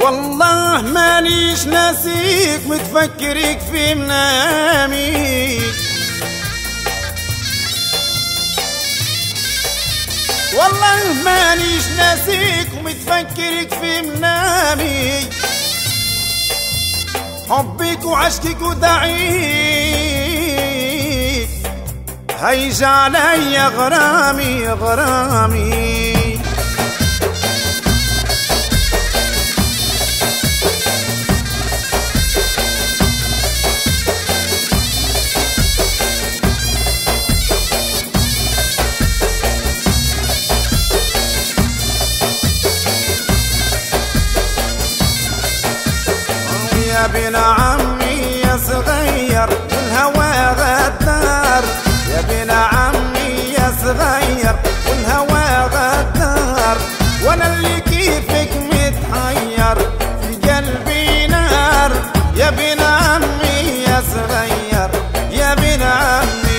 والله مانيش ناسيك متفكرك في منامي، والله مانيش ناسيك ومتفكرك في منامي، حبك وعشقك ودعيك هيج علي غرامي غرامي. يا بن عمي يا صغير والهوى غدار، يا بن عمي يا صغير والهوى غدار، وانا اللي كيفك متحير في قلبي نار، يا بن عمي يا صغير يا بن عمي.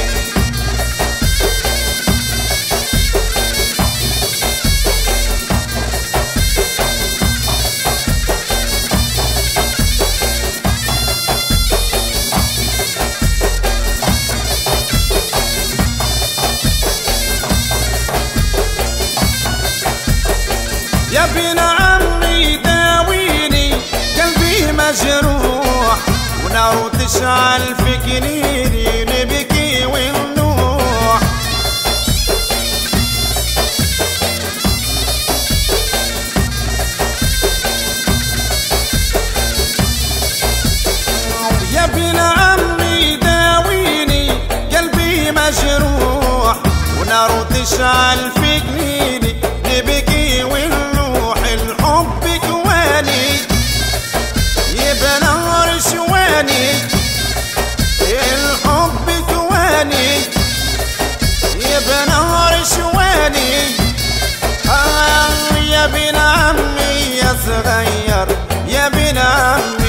يا بن عمي داويني قلبي مجروح، ونار تشعل في كنيني نبكي وننوح. يا بن عمي داويني قلبي مجروح، ونار تشعل في كنيني نبكي وننوح. الحب كواني يبقى نهر شواني، الحب كواني يبقى نهر شواني. يا بن عمي يا صغير يا بن عمي.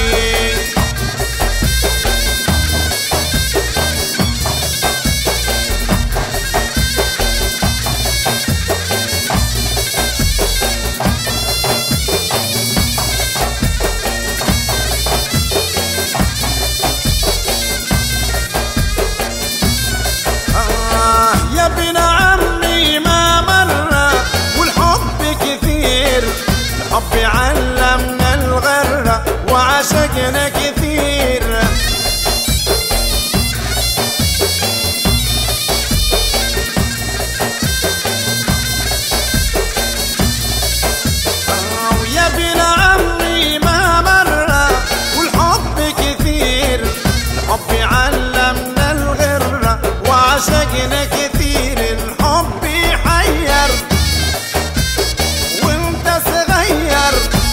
يا بن عمي ما مرة والحب كثير، الحب علمنا الغرة وعشقنا كثير. يا بن عمي ما مرة والحب كثير، الحب علمنا الغرة وعشقنا كثير. الحب يحير وانت صغير،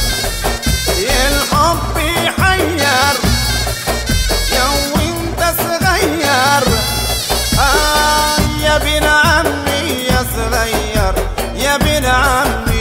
الحب يحير يا وانت صغير. يا بن عمي يا صغير يا بن عمي.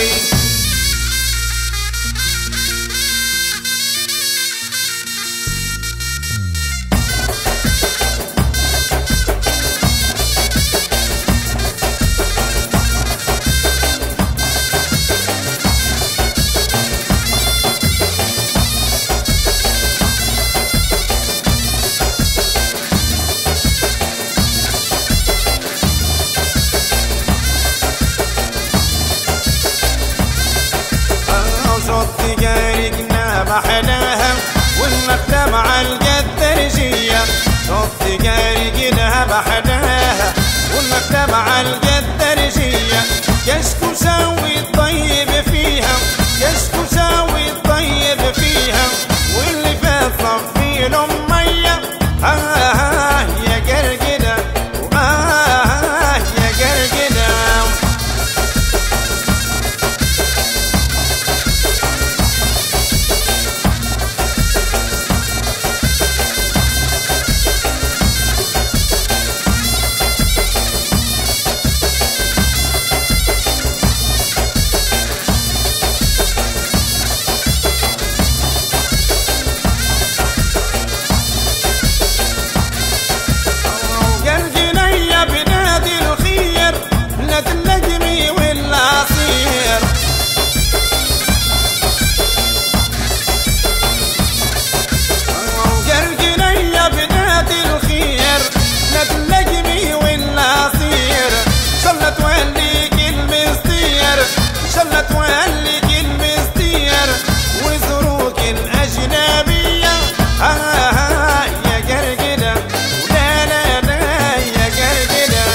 تجارقنا محلاها والنخلة مع الجدرجية، صوت تجارقنا محلاها والنخلة مع الجدرجية. كشكو ساوي الطيب فيها، كشكو ساوي الطيب فيها، واللي فات صفي له مية. يا قرقدة يا قرقدة. لا توليك المستير وزروك الأجنبية يا قرقدة ولا لا لا يا قرقدة.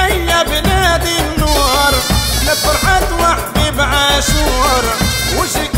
فرحة وحبيب عاشور وش